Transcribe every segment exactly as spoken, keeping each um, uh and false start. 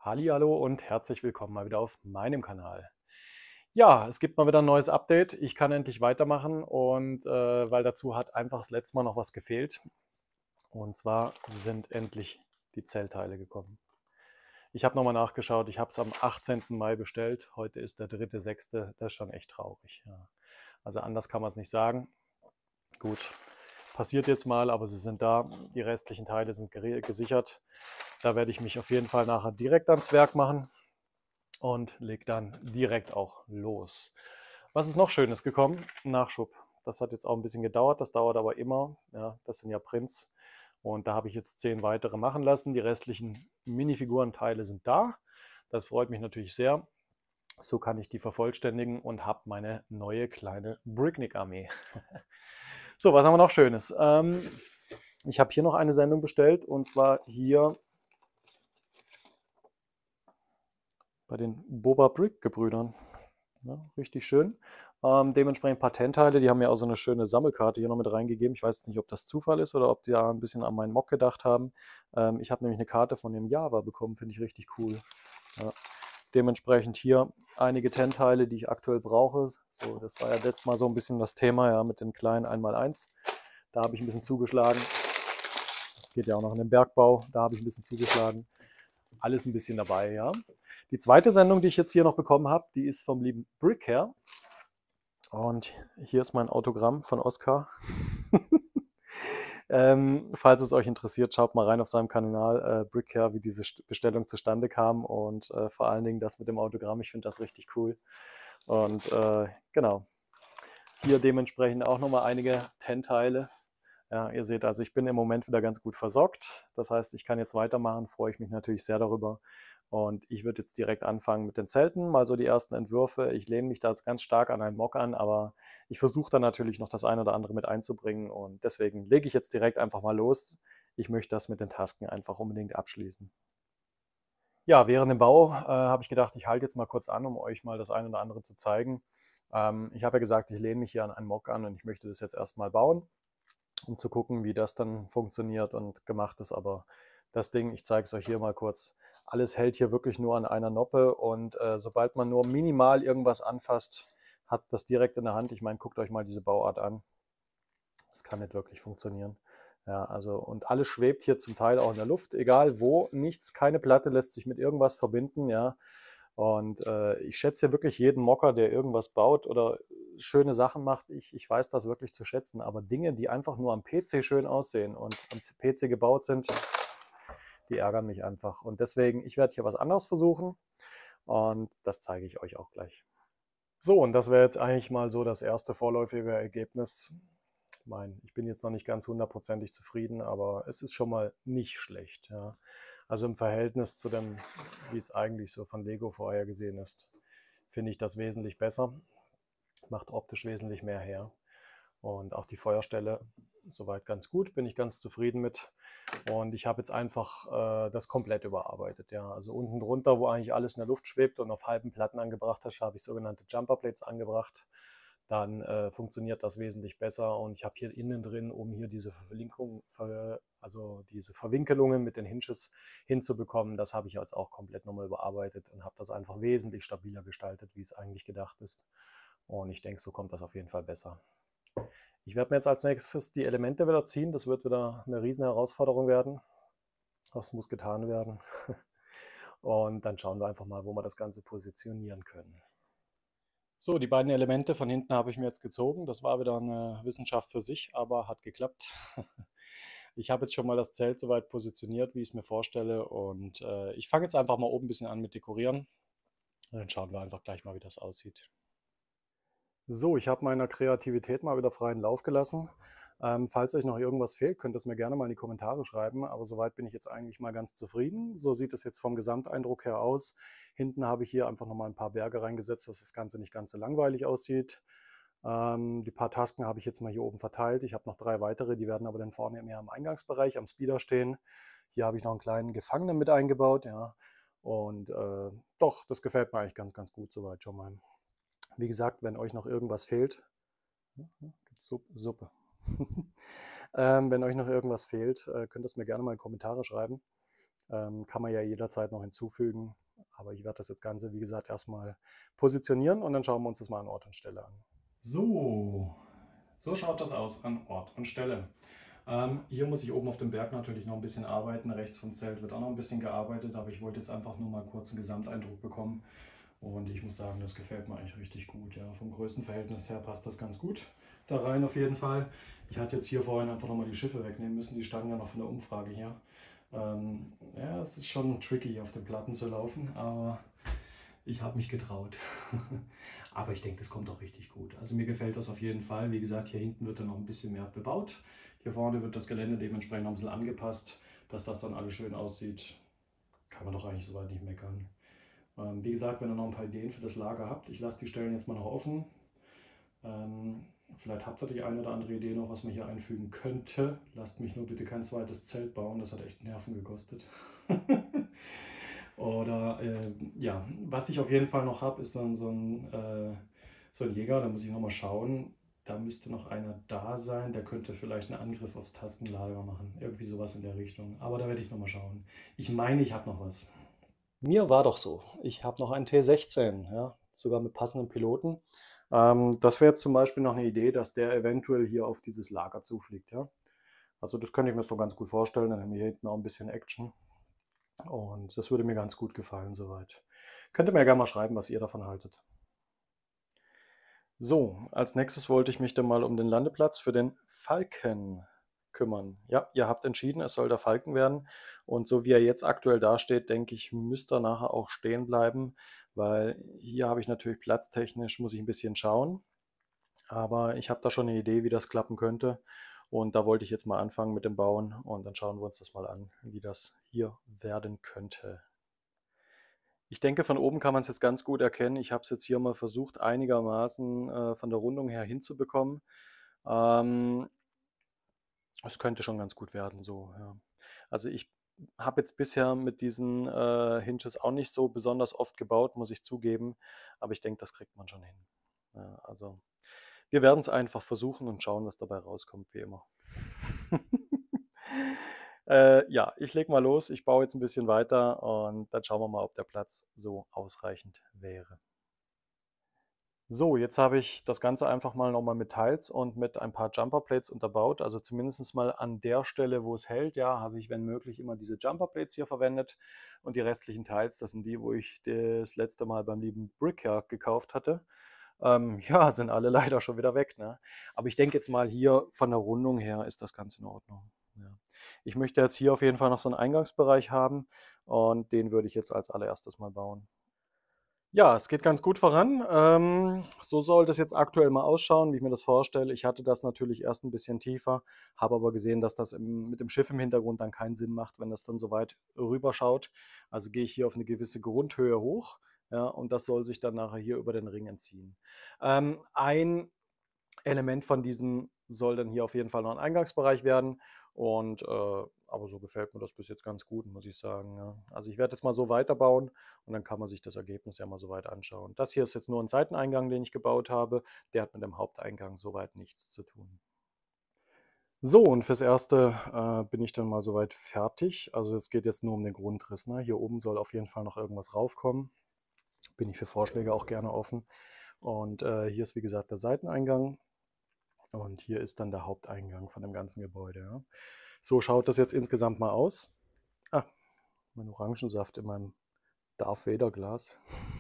Hallihallo und herzlich willkommen mal wieder auf meinem Kanal. Ja, es gibt mal wieder ein neues Update. Ich kann endlich weitermachen und äh, weil dazu hat einfach das letzte Mal noch was gefehlt. Und zwar sind endlich die Zellteile gekommen. Ich habe nochmal nachgeschaut, ich habe es am achtzehnten Mai bestellt. Heute ist der dritte sechste. Das ist schon echt traurig. Ja. Also anders kann man es nicht sagen. Gut, passiert jetzt mal, aber sie sind da. Die restlichen Teile sind gesichert. Da werde ich mich auf jeden Fall nachher direkt ans Werk machen und leg dann direkt auch los. Was ist noch Schönes gekommen? Nachschub. Das hat jetzt auch ein bisschen gedauert, das dauert aber immer. Ja, das sind ja Prints. Und da habe ich jetzt zehn weitere machen lassen. Die restlichen Minifigurenteile sind da. Das freut mich natürlich sehr. So kann ich die vervollständigen und habe meine neue kleine Bricknick-Armee. So, was haben wir noch Schönes? Ähm, ich habe hier noch eine Sendung bestellt und zwar hier bei den Boba Brick-Gebrüdern. Ja, richtig schön. Ähm, dementsprechend Patentteile, die haben mir auch so eine schöne Sammelkarte hier noch mit reingegeben. Ich weiß nicht, ob das Zufall ist oder ob die da ein bisschen an meinen Mock gedacht haben. Ähm, ich habe nämlich eine Karte von dem Java bekommen, finde ich richtig cool. Ja. Dementsprechend hier einige Tennteile, die ich aktuell brauche. So, das war ja letztes Mal so ein bisschen das Thema, ja, mit den kleinen eins mal eins. Da habe ich ein bisschen zugeschlagen. Das geht ja auch noch in den Bergbau. Da habe ich ein bisschen zugeschlagen. Alles ein bisschen dabei, ja. Die zweite Sendung, die ich jetzt hier noch bekommen habe, die ist vom lieben Brickhair. Und hier ist mein Autogramm von Oskar. ähm, falls es euch interessiert, schaut mal rein auf seinem Kanal äh, Brickhair, wie diese Bestellung zustande kam und äh, vor allen Dingen das mit dem Autogramm. Ich finde das richtig cool. Und äh, genau, hier dementsprechend auch nochmal einige Tennteile. Ja, ihr seht also, ich bin im Moment wieder ganz gut versorgt. Das heißt, ich kann jetzt weitermachen, freue ich mich natürlich sehr darüber. Und ich würde jetzt direkt anfangen mit den Zelten, mal so die ersten Entwürfe. Ich lehne mich da jetzt ganz stark an einen Mock an, aber ich versuche dann natürlich noch das eine oder andere mit einzubringen. Und deswegen lege ich jetzt direkt einfach mal los. Ich möchte das mit den Tasken einfach unbedingt abschließen. Ja, während dem Bau äh, habe ich gedacht, ich halte jetzt mal kurz an, um euch mal das eine oder andere zu zeigen. Ähm, ich habe ja gesagt, ich lehne mich hier an einen Mock an und ich möchte das jetzt erstmal bauen, um zu gucken, wie das dann funktioniert und gemacht ist. Aber das Ding, ich zeige es euch hier mal kurz, alles hält hier wirklich nur an einer Noppe und äh, sobald man nur minimal irgendwas anfasst, hat das direkt in der Hand. Ich meine, guckt euch mal diese Bauart an. Das kann nicht wirklich funktionieren. Ja, also und alles schwebt hier zum Teil auch in der Luft, egal wo, nichts, keine Platte lässt sich mit irgendwas verbinden, ja. Und äh, ich schätze wirklich jeden Mocker, der irgendwas baut oder schöne Sachen macht. Ich, ich weiß das wirklich zu schätzen. Aber Dinge, die einfach nur am P C schön aussehen und am P C gebaut sind, die ärgern mich einfach. Und deswegen, ich werde hier was anderes versuchen und das zeige ich euch auch gleich. So, und das wäre jetzt eigentlich mal so das erste vorläufige Ergebnis. Ich meine, ich bin jetzt noch nicht ganz hundertprozentig zufrieden, aber es ist schon mal nicht schlecht. Ja. Also im Verhältnis zu dem, wie es eigentlich so von Lego vorher gesehen ist, finde ich das wesentlich besser. Macht optisch wesentlich mehr her. Und auch die Feuerstelle soweit ganz gut, bin ich ganz zufrieden mit. Und ich habe jetzt einfach äh, das komplett überarbeitet. Ja. Also unten drunter, wo eigentlich alles in der Luft schwebt und auf halben Platten angebracht hast, habe ich sogenannte Jumper Plates angebracht. Dann äh, funktioniert das wesentlich besser. Und ich habe hier innen drin, um hier diese Verlinkung, ver, also diese Verwinkelungen mit den Hinges hinzubekommen, das habe ich jetzt auch komplett nochmal überarbeitet und habe das einfach wesentlich stabiler gestaltet, wie es eigentlich gedacht ist. Und ich denke, so kommt das auf jeden Fall besser. Ich werde mir jetzt als nächstes die Elemente wieder ziehen. Das wird wieder eine riesen Herausforderung werden. Das muss getan werden. Und dann schauen wir einfach mal, wo wir das Ganze positionieren können. So, die beiden Elemente von hinten habe ich mir jetzt gezogen. Das war wieder eine Wissenschaft für sich, aber hat geklappt. Ich habe jetzt schon mal das Zelt soweit positioniert, wie ich es mir vorstelle. Und äh, ich fange jetzt einfach mal oben ein bisschen an mit Dekorieren. Und dann schauen wir einfach gleich mal, wie das aussieht. So, ich habe meiner Kreativität mal wieder freien Lauf gelassen. Ähm, falls euch noch irgendwas fehlt, könnt ihr es mir gerne mal in die Kommentare schreiben. Aber soweit bin ich jetzt eigentlich mal ganz zufrieden. So sieht es jetzt vom Gesamteindruck her aus. Hinten habe ich hier einfach nochmal ein paar Berge reingesetzt, dass das Ganze nicht ganz so langweilig aussieht. Ähm, die paar Tasken habe ich jetzt mal hier oben verteilt. Ich habe noch drei weitere, die werden aber dann vorne mehr im Eingangsbereich am Speeder stehen. Hier habe ich noch einen kleinen Gefangenen mit eingebaut. Ja. Und äh, doch, das gefällt mir eigentlich ganz, ganz gut soweit schon mal. Wie gesagt, wenn euch noch irgendwas fehlt, gibt's Suppe. ähm, wenn euch noch irgendwas fehlt, äh, könnt ihr es mir gerne mal in die Kommentare schreiben. Ähm, kann man ja jederzeit noch hinzufügen. Aber ich werde das jetzt Ganze, wie gesagt, erstmal positionieren und dann schauen wir uns das mal an Ort und Stelle an. So, so schaut das aus an Ort und Stelle. Ähm, hier muss ich oben auf dem Berg natürlich noch ein bisschen arbeiten. Rechts vom Zelt wird auch noch ein bisschen gearbeitet, aber ich wollte jetzt einfach nur mal kurz einen Gesamteindruck bekommen. Und ich muss sagen, das gefällt mir eigentlich richtig gut. Ja. Vom Größenverhältnis her passt das ganz gut da rein auf jeden Fall. Ich hatte jetzt hier vorhin einfach nochmal die Schiffe wegnehmen müssen. Die standen ja noch von der Umfrage hier. Ähm, ja, es ist schon tricky, auf den Platten zu laufen, aber ich habe mich getraut. Aber ich denke, das kommt auch richtig gut. Also mir gefällt das auf jeden Fall. Wie gesagt, hier hinten wird dann noch ein bisschen mehr bebaut. Hier vorne wird das Gelände dementsprechend noch ein bisschen angepasst, dass das dann alles schön aussieht. Kann man doch eigentlich soweit nicht meckern. Ähm, wie gesagt, wenn ihr noch ein paar Ideen für das Lager habt, ich lasse die Stellen jetzt mal noch offen. Ähm, vielleicht habt ihr die eine oder andere Idee noch, was man hier einfügen könnte. Lasst mich nur bitte kein zweites Zelt bauen, das hat echt Nerven gekostet. Oder äh, ja, was ich auf jeden Fall noch habe, ist so ein, so, ein, äh, so ein Jäger, da muss ich nochmal schauen. Da müsste noch einer da sein, der könnte vielleicht einen Angriff aufs Tastenlager machen. Irgendwie sowas in der Richtung. Aber da werde ich nochmal schauen. Ich meine, ich habe noch was. Mir war doch so. Ich habe noch einen T sechzehn, ja, sogar mit passenden Piloten. Ähm, das wäre jetzt zum Beispiel noch eine Idee, dass der eventuell hier auf dieses Lager zufliegt, ja. Also das könnte ich mir so ganz gut vorstellen. Dann haben wir hier hinten auch ein bisschen Action. Und das würde mir ganz gut gefallen soweit. Könnt ihr mir ja gerne mal schreiben, was ihr davon haltet. So, als nächstes wollte ich mich dann mal um den Landeplatz für den Falken kümmern. Ja, ihr habt entschieden, es soll der Falken werden. Und so wie er jetzt aktuell dasteht, denke ich, müsste er nachher auch stehen bleiben, weil hier habe ich natürlich platztechnisch, muss ich ein bisschen schauen. Aber ich habe da schon eine Idee, wie das klappen könnte. Und da wollte ich jetzt mal anfangen mit dem Bauen und dann schauen wir uns das mal an, wie das hier werden könnte. Ich denke, von oben kann man es jetzt ganz gut erkennen. Ich habe es jetzt hier mal versucht, einigermaßen äh, von der Rundung her hinzubekommen. Ähm, Es könnte schon ganz gut werden, so, ja. Also ich habe jetzt bisher mit diesen äh, Hinges auch nicht so besonders oft gebaut, muss ich zugeben. Aber ich denke, das kriegt man schon hin. Ja, also wir werden es einfach versuchen und schauen, was dabei rauskommt, wie immer. Äh, ja, ich lege mal los. Ich baue jetzt ein bisschen weiter und dann schauen wir mal, ob der Platz so ausreichend wäre. So, jetzt habe ich das Ganze einfach mal nochmal mit Tiles und mit ein paar Jumper Plates unterbaut. Also zumindest mal an der Stelle, wo es hält, ja, habe ich, wenn möglich, immer diese Jumper Plates hier verwendet. Und die restlichen Tiles, das sind die, wo ich das letzte Mal beim lieben Brickyard gekauft hatte. Ähm, ja, sind alle leider schon wieder weg, ne? Aber ich denke jetzt mal hier von der Rundung her ist das ganz in Ordnung. Ja. Ich möchte jetzt hier auf jeden Fall noch so einen Eingangsbereich haben und den würde ich jetzt als allererstes mal bauen. Ja, es geht ganz gut voran. Ähm, so soll das jetzt aktuell mal ausschauen, wie ich mir das vorstelle. Ich hatte das natürlich erst ein bisschen tiefer, habe aber gesehen, dass das im, mit dem Schiff im Hintergrund dann keinen Sinn macht, wenn das dann so weit rüberschaut. Also gehe ich hier auf eine gewisse Grundhöhe hoch, ja, und das soll sich dann nachher hier über den Ring entziehen. Ähm, ein Element von diesen soll dann hier auf jeden Fall noch ein Eingangsbereich werden. Und äh, aber so gefällt mir das bis jetzt ganz gut, muss ich sagen. Ja. Also ich werde jetzt mal so weiterbauen und dann kann man sich das Ergebnis ja mal so weit anschauen. Das hier ist jetzt nur ein Seiteneingang, den ich gebaut habe. Der hat mit dem Haupteingang soweit nichts zu tun. So, und fürs Erste äh, bin ich dann mal soweit fertig. Also es geht jetzt nur um den Grundriss. Ne? Hier oben soll auf jeden Fall noch irgendwas raufkommen. Bin ich für Vorschläge auch gerne offen. Und äh, hier ist wie gesagt der Seiteneingang. Und hier ist dann der Haupteingang von dem ganzen Gebäude. Ja. So schaut das jetzt insgesamt mal aus. Ah, mein Orangensaft in meinem Darth Vader Glas.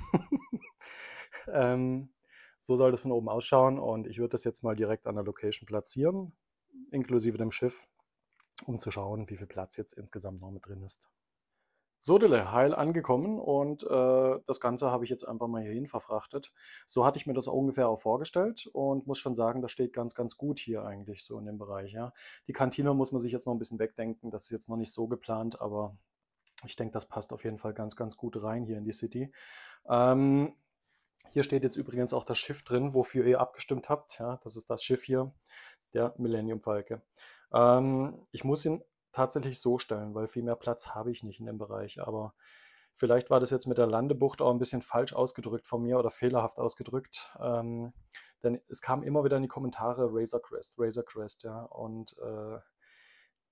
ähm, so soll das von oben ausschauen und ich würde das jetzt mal direkt an der Location platzieren, inklusive dem Schiff, um zu schauen, wie viel Platz jetzt insgesamt noch mit drin ist. So, Dille, heil angekommen und äh, das Ganze habe ich jetzt einfach mal hierhin verfrachtet. So hatte ich mir das ungefähr auch vorgestellt und muss schon sagen, das steht ganz, ganz gut hier eigentlich so in dem Bereich. Ja. Die Kantine muss man sich jetzt noch ein bisschen wegdenken, das ist jetzt noch nicht so geplant, aber ich denke, das passt auf jeden Fall ganz, ganz gut rein hier in die City. Ähm, hier steht jetzt übrigens auch das Schiff drin, wofür ihr abgestimmt habt. Ja, das ist das Schiff hier, der Millennium Falke. Ähm, ich muss ihn tatsächlich so stellen, weil viel mehr Platz habe ich nicht in dem Bereich. Aber vielleicht war das jetzt mit der Landebucht auch ein bisschen falsch ausgedrückt von mir oder fehlerhaft ausgedrückt. Ähm, denn es kam immer wieder in die Kommentare Razor Crest, Razor Crest, ja. Und äh,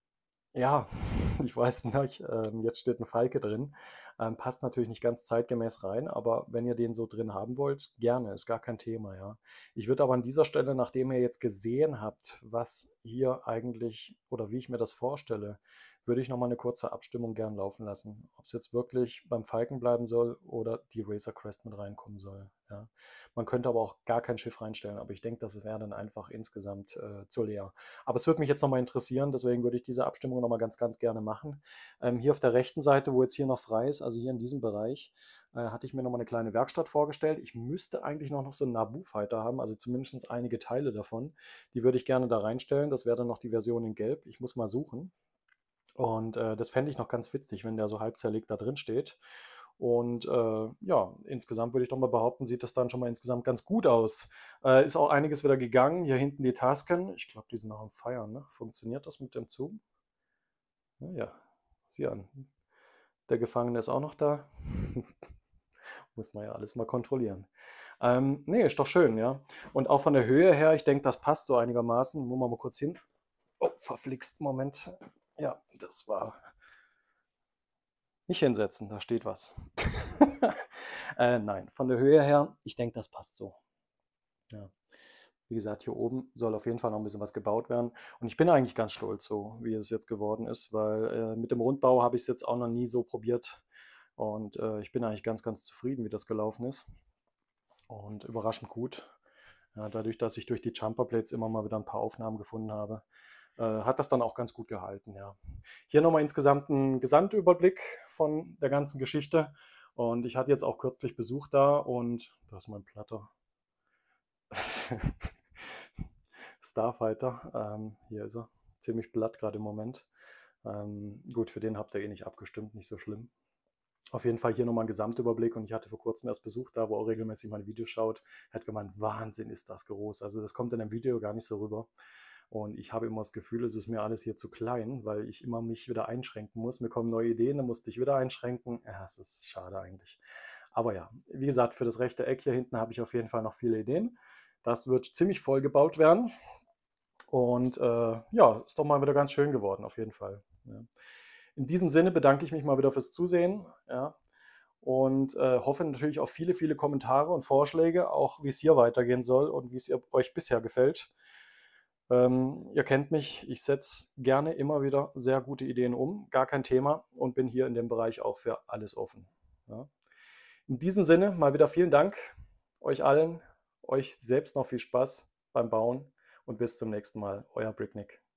Ja, ich weiß nicht, ähm, jetzt steht ein Falke drin. Ähm, passt natürlich nicht ganz zeitgemäß rein, aber wenn ihr den so drin haben wollt, gerne, ist gar kein Thema, ja. Ich würde aber an dieser Stelle, nachdem ihr jetzt gesehen habt, was hier eigentlich oder wie ich mir das vorstelle, würde ich noch mal eine kurze Abstimmung gern laufen lassen, ob es jetzt wirklich beim Falken bleiben soll oder die Razor Crest mit reinkommen soll, ja. Man könnte aber auch gar kein Schiff reinstellen, aber ich denke, das wäre dann einfach insgesamt äh, zu leer. Aber es würde mich jetzt nochmal interessieren, deswegen würde ich diese Abstimmung nochmal ganz, ganz gerne machen. Ähm, hier auf der rechten Seite, wo jetzt hier noch frei ist, also hier in diesem Bereich, äh, hatte ich mir nochmal eine kleine Werkstatt vorgestellt. Ich müsste eigentlich noch, noch so einen Naboo-Fighter haben, also zumindest einige Teile davon. Die würde ich gerne da reinstellen. Das wäre dann noch die Version in Gelb. Ich muss mal suchen. Und äh, das fände ich noch ganz witzig, wenn der so halb zerlegt da drin steht. Und äh, ja, insgesamt würde ich doch mal behaupten, sieht das dann schon mal insgesamt ganz gut aus. Äh, ist auch einiges wieder gegangen. Hier hinten die Tasken. Ich glaube, die sind noch am Feiern. Ne? Funktioniert das mit dem Zoom? Ja, ja, sieh an. Der Gefangene ist auch noch da. Muss man ja alles mal kontrollieren. Ähm, nee, ist doch schön, ja. Und auch von der Höhe her, ich denke, das passt so einigermaßen. Muss man mal kurz hin. Oh, verflixt, Moment. Ja, das war nicht hinsetzen, da steht was. äh, nein, von der Höhe her, ich denke, das passt so. Ja. Wie gesagt, hier oben soll auf jeden Fall noch ein bisschen was gebaut werden. Und ich bin eigentlich ganz stolz, so wie es jetzt geworden ist, weil äh, mit dem Rundbau habe ich es jetzt auch noch nie so probiert. Und äh, ich bin eigentlich ganz, ganz zufrieden, wie das gelaufen ist. Und überraschend gut. Ja, dadurch, dass ich durch die Jumper Plates immer mal wieder ein paar Aufnahmen gefunden habe, äh, hat das dann auch ganz gut gehalten. Ja. Hier nochmal insgesamt ein Gesamtüberblick von der ganzen Geschichte. Und ich hatte jetzt auch kürzlich Besuch da und da ist mein Platter. Starfighter, ähm, hier ist er. Ziemlich platt gerade im Moment. Ähm, gut, für den habt ihr eh nicht abgestimmt, nicht so schlimm. Auf jeden Fall hier nochmal ein Gesamtüberblick und ich hatte vor kurzem erst Besuch da, wo auch regelmäßig meine Videos schaut. Er hat gemeint, Wahnsinn ist das groß. Also das kommt in dem Video gar nicht so rüber. Und ich habe immer das Gefühl, es ist mir alles hier zu klein, weil ich immer mich wieder einschränken muss. Mir kommen neue Ideen, dann musste ich wieder einschränken. Ja, es ist schade eigentlich. Aber ja, wie gesagt, für das rechte Eck hier hinten habe ich auf jeden Fall noch viele Ideen. Das wird ziemlich voll gebaut werden. Und äh, ja, ist doch mal wieder ganz schön geworden, auf jeden Fall. Ja. In diesem Sinne bedanke ich mich mal wieder fürs Zusehen. Ja, und äh, hoffe natürlich auf viele, viele Kommentare und Vorschläge, auch wie es hier weitergehen soll und wie es ihr, euch bisher gefällt. Ähm, ihr kennt mich, ich setze gerne immer wieder sehr gute Ideen um, gar kein Thema und bin hier in dem Bereich auch für alles offen. Ja. In diesem Sinne mal wieder vielen Dank euch allen, euch selbst noch viel Spaß beim Bauen und bis zum nächsten Mal, euer Bricknick.